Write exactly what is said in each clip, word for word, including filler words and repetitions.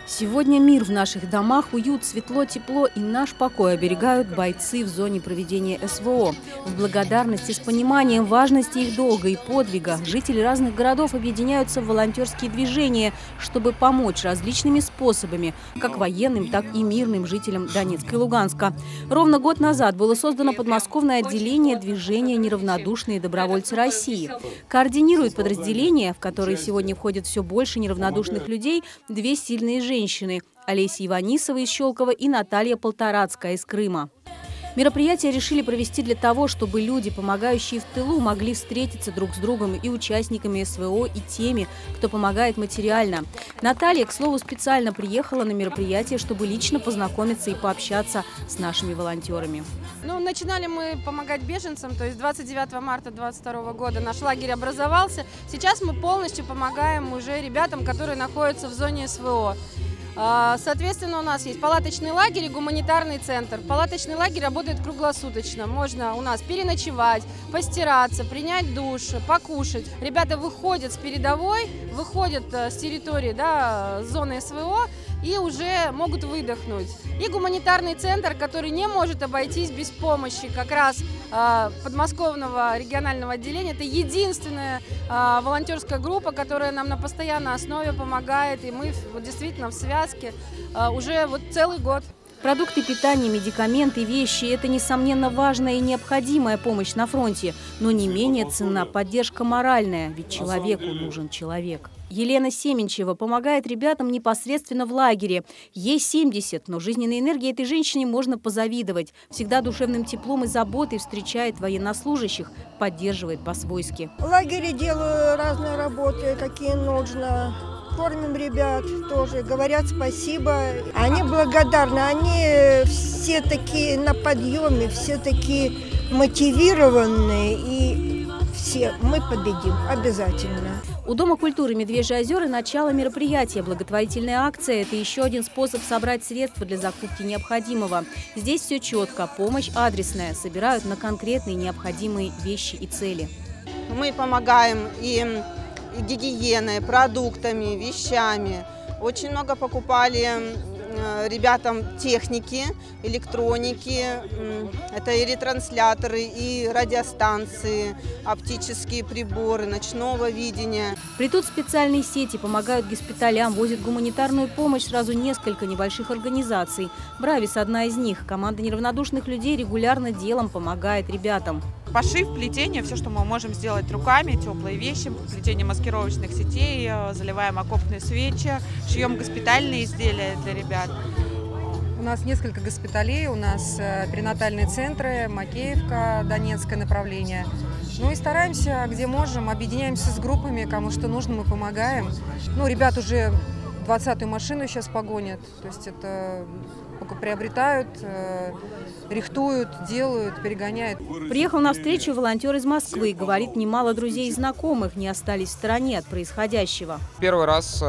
Сегодня мир в наших домах, уют, светло, тепло и наш покой оберегают бойцы в зоне проведения СВО. В благодарности, с пониманием важности их долга и подвига жители разных городов объединяются в волонтерские движения, чтобы помочь различными способами, как военным, так и мирным жителям Донецка и Луганска. Ровно год назад было создано подмосковное отделение движения «Неравнодушные добровольцы России». Координирует подразделение, в которое сегодня входит все больше неравнодушных людей, две сильные женщины. Женщины – Олеся Иванисова из Щелково и Наталья Полторацкая из Крыма. Мероприятие решили провести для того, чтобы люди, помогающие в тылу, могли встретиться друг с другом и участниками СВО, и теми, кто помогает материально. Наталья, к слову, специально приехала на мероприятие, чтобы лично познакомиться и пообщаться с нашими волонтерами. Ну, начинали мы помогать беженцам, то есть двадцать девятого марта две тысячи двадцать второго года наш лагерь образовался. Сейчас мы полностью помогаем уже ребятам, которые находятся в зоне СВО. Соответственно, у нас есть палаточный лагерь и гуманитарный центр. Палаточный лагерь работает круглосуточно. Можно у нас переночевать, постираться, принять душ, покушать. Ребята выходят с передовой, выходят с территории, да, зоны СВО и уже могут выдохнуть. И гуманитарный центр, который не может обойтись без помощи как раз э, подмосковного регионального отделения. Это единственная э, волонтерская группа, которая нам на постоянной основе помогает. И мы вот, действительно в связке э, уже вот целый год. Продукты питания, медикаменты, вещи – это, несомненно, важная и необходимая помощь на фронте. Но не менее ценна поддержка моральная, ведь человеку нужен человек. Елена Семенчева помогает ребятам непосредственно в лагере. Ей семьдесят, но жизненной энергией этой женщине можно позавидовать. Всегда душевным теплом и заботой встречает военнослужащих, поддерживает по-свойски. В лагере делаю разные работы, какие нужно. Кормим ребят тоже, говорят спасибо. Они благодарны, они все такие на подъеме, все такие мотивированные, и все, мы победим обязательно. У Дома культуры «Медвежьи озера» начало мероприятия. Благотворительная акция – это еще один способ собрать средства для закупки необходимого. Здесь все четко, помощь адресная, собирают на конкретные необходимые вещи и цели. Мы помогаем им гигиеной, продуктами, вещами. Очень много покупали ребятам техники, электроники. Это и ретрансляторы, и радиостанции, оптические приборы, ночного видения. Плетут специальные сети, помогают госпиталям, возят гуманитарную помощь сразу несколько небольших организаций. «Бравис» – одна из них. Команда неравнодушных людей регулярно делом помогает ребятам. Пошив, плетение, все, что мы можем сделать руками, теплые вещи, плетение маскировочных сетей, заливаем окопные свечи, шьем госпитальные изделия для ребят. У нас несколько госпиталей, у нас перинатальные центры, Макеевка, Донецкое направление. Ну и стараемся, где можем, объединяемся с группами, кому что нужно, мы помогаем. Ну, ребят уже двадцатую машину сейчас погонят, то есть это приобретают, рихтуют, делают, перегоняют. Приехал на встречу волонтер из Москвы. Говорит, немало друзей и знакомых не остались в стороне от происходящего. Первый раз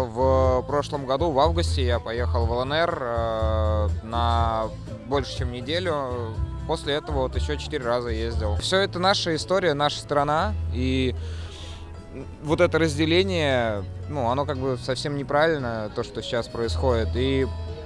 в прошлом году, в августе, я поехал в ЛНР на больше, чем неделю. После этого вот еще четыре раза ездил. Все это наша история, наша страна. И вот это разделение, ну, оно как бы совсем неправильно, то, что сейчас происходит. И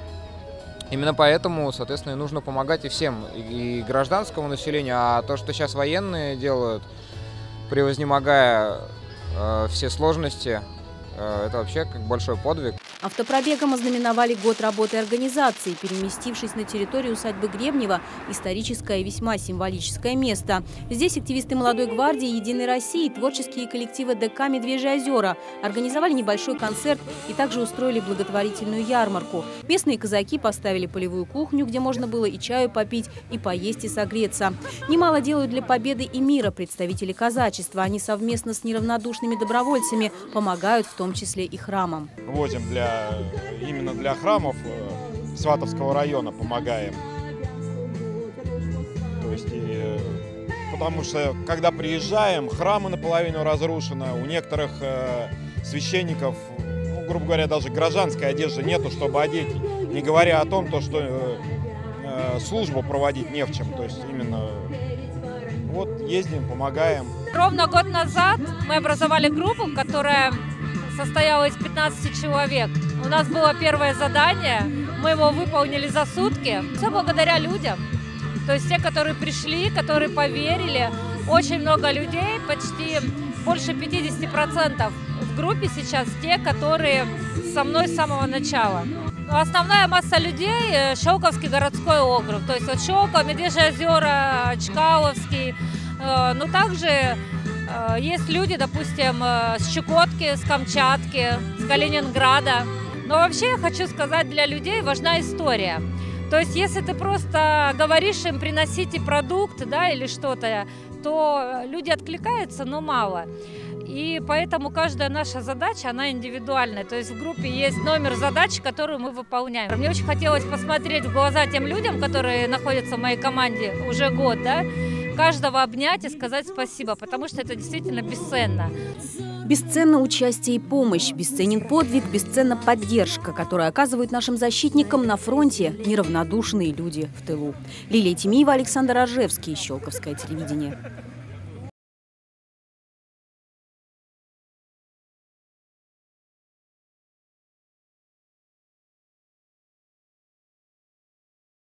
именно поэтому, соответственно, и нужно помогать и всем, и гражданскому населению. А то, что сейчас военные делают, превознемогая э, все сложности, э, это вообще как большой подвиг. Автопробегом ознаменовали год работы организации, переместившись на территорию усадьбы Гребнева, историческое и весьма символическое место. Здесь активисты Молодой гвардии, Единой России, творческие коллективы ДК «Медвежьи озера» организовали небольшой концерт и также устроили благотворительную ярмарку. Местные казаки поставили полевую кухню, где можно было и чаю попить, и поесть, и согреться. Немало делают для победы и мира представители казачества. Они совместно с неравнодушными добровольцами помогают, в том числе и храмам. Возим для именно для храмов Сватовского района, помогаем. То есть, и, потому что когда приезжаем, храмы наполовину разрушены, у некоторых э, священников, ну, грубо говоря, даже гражданской одежды нету, чтобы одеть, не говоря о том, то, что э, э, службу проводить не в чем. То есть именно вот ездим, помогаем. Ровно год назад мы образовали группу, которая состояла из пятнадцати человек. У нас было первое задание, мы его выполнили за сутки. Все благодаря людям. То есть те, которые пришли, которые поверили. Очень много людей, почти больше пятидесяти процентов в группе сейчас те, которые со мной с самого начала. Основная масса людей – Щелковский городской округ. То есть вот Щелково, Медвежьи озера, Чкаловский. Но также есть люди, допустим, с Чукотки, с Камчатки, с Калининграда. Но вообще я хочу сказать, для людей важна история. То есть если ты просто говоришь им приносите продукт, да, или что-то, то люди откликаются, но мало. И поэтому каждая наша задача, она индивидуальная. То есть в группе есть номер задач, которую мы выполняем. Мне очень хотелось посмотреть в глаза тем людям, которые находятся в моей команде уже год, да, каждого обнять и сказать спасибо, потому что это действительно бесценно. Бесценно участие и помощь, бесценен подвиг, бесценна поддержка, которую оказывают нашим защитникам на фронте неравнодушные люди в тылу. Лилия Тимиева, Александр Рожевский, Щелковское телевидение.